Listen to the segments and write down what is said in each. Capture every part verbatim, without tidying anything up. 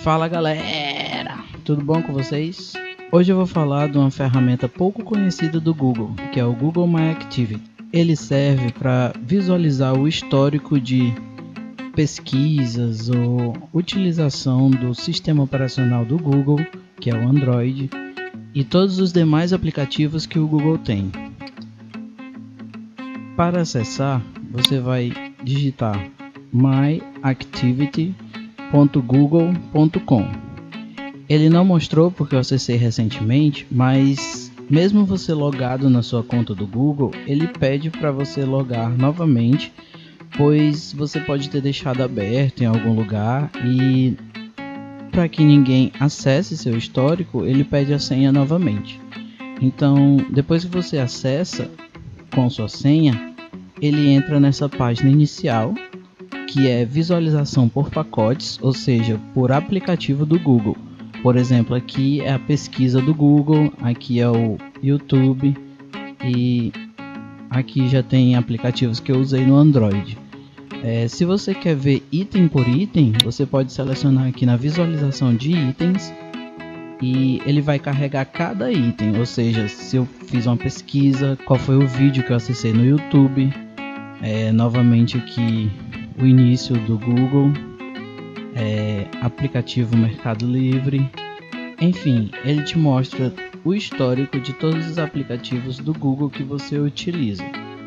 Fala galera, tudo bom com vocês? Hoje eu vou falar de uma ferramenta pouco conhecida do Google, que é o Google My Activity. Ele serve para visualizar o histórico de pesquisas ou utilização do sistema operacional do Google, que é o Android, e todos os demais aplicativos que o Google tem. Para acessar, você vai digitar my activity ponto google ponto com. Ele não mostrou porque eu acessei recentemente, mas mesmo você logado na sua conta do Google, ele pede para você logar novamente, pois você pode ter deixado aberto em algum lugar e para que ninguém acesse seu histórico, ele pede a senha novamente. Então, depois que você acessa com sua senha, ele entra nessa página inicial, que é visualização por pacotes, ou seja, por aplicativo do Google. Por exemplo, aqui é a pesquisa do Google, aqui é o YouTube e aqui já tem aplicativos que eu usei no Android. É, se você quer ver item por item, você pode selecionar aqui na visualização de itens e ele vai carregar cada item, ou seja, se eu fiz uma pesquisa, qual foi o vídeo que eu acessei no YouTube, é, novamente aqui o início do Google, é, aplicativo Mercado Livre, enfim, ele te mostra o histórico de todos os aplicativos do Google que você utiliza.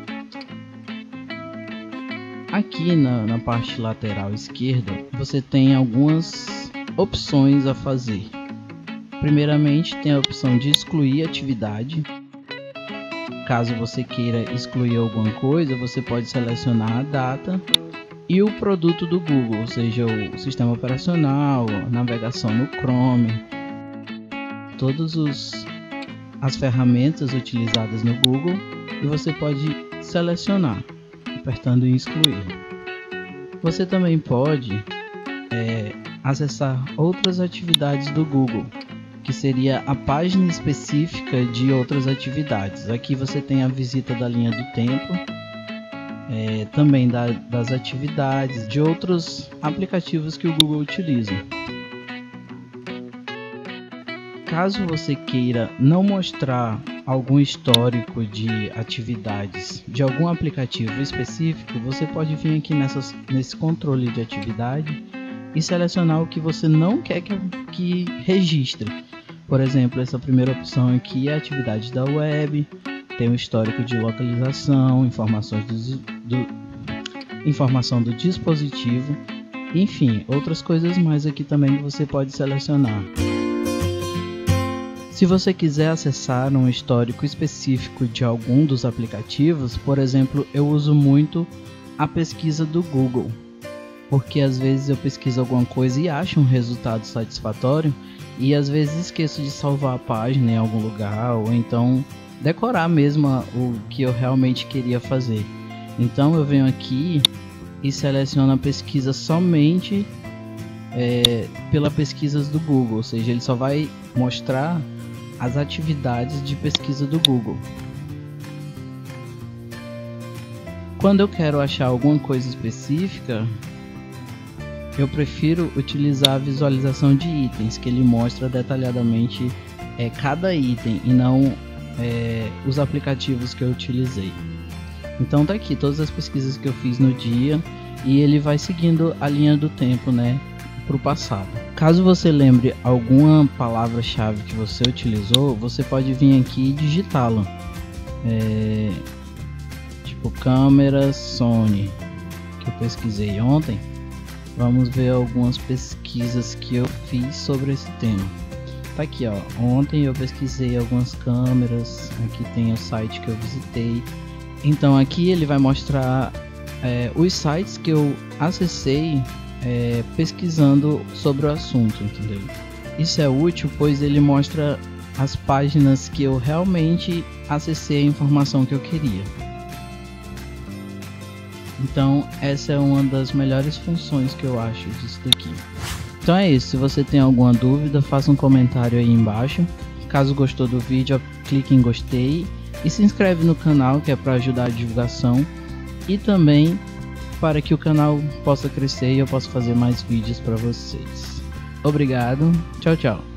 Aqui na, na parte lateral esquerda você tem algumas opções a fazer. Primeiramente tem a opção de excluir atividade. Caso você queira excluir alguma coisa, você pode selecionar a data e o produto do Google, ou seja, o sistema operacional, a navegação no Chrome, todas os, as ferramentas utilizadas no Google, e você pode selecionar, apertando em excluir. Você também pode é, acessar outras atividades do Google, que seria a página específica de outras atividades. Aqui você tem a visita da linha do tempo, É, também da, das atividades de outros aplicativos que o Google utiliza. Caso você queira não mostrar algum histórico de atividades de algum aplicativo específico, você pode vir aqui nessas, nesse controle de atividade e selecionar o que você não quer que, que registre. Por exemplo, essa primeira opção aqui é a atividade da web. Tem o histórico de localização, informações do, do, informação do dispositivo, enfim, outras coisas mais aqui também que você pode selecionar. Se você quiser acessar um histórico específico de algum dos aplicativos, por exemplo, eu uso muito a pesquisa do Google, porque às vezes eu pesquiso alguma coisa e acho um resultado satisfatório e às vezes esqueço de salvar a página em algum lugar, ou então decorar mesmo o que eu realmente queria fazer. Então eu venho aqui e seleciono a pesquisa somente é, pela pesquisas do Google, ou seja, ele só vai mostrar as atividades de pesquisa do Google. Quando eu quero achar alguma coisa específica, eu prefiro utilizar a visualização de itens, que ele mostra detalhadamente é, cada item e não É, os aplicativos que eu utilizei. Então tá aqui todas as pesquisas que eu fiz no dia e ele vai seguindo a linha do tempo, né, para o passado. Caso você lembre alguma palavra-chave que você utilizou, você pode vir aqui e digitá-la, é, tipo câmera Sony, que eu pesquisei ontem. Vamos ver algumas pesquisas que eu fiz sobre esse tema. Tá aqui, ó. Ontem eu pesquisei algumas câmeras. Aqui tem o site que eu visitei. Então aqui ele vai mostrar é, os sites que eu acessei é, pesquisando sobre o assunto, entendeu? Isso é útil, pois ele mostra as páginas que eu realmente acessei a informação que eu queria. Então essa é uma das melhores funções que eu acho disso daqui. Então é isso, se você tem alguma dúvida, faça um comentário aí embaixo. Caso gostou do vídeo, clique em gostei e se inscreve no canal, que é para ajudar a divulgação e também para que o canal possa crescer e eu possa fazer mais vídeos para vocês. Obrigado. Tchau, tchau.